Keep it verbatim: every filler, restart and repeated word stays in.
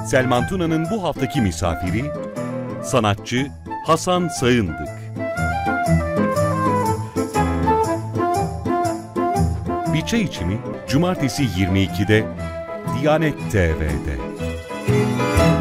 Selman Tuna'nın bu haftaki misafiri, sanatçı Hasan Sağındık. Bir Çay İçimi, Cumartesi yirmi ikide Diyanet T V'de.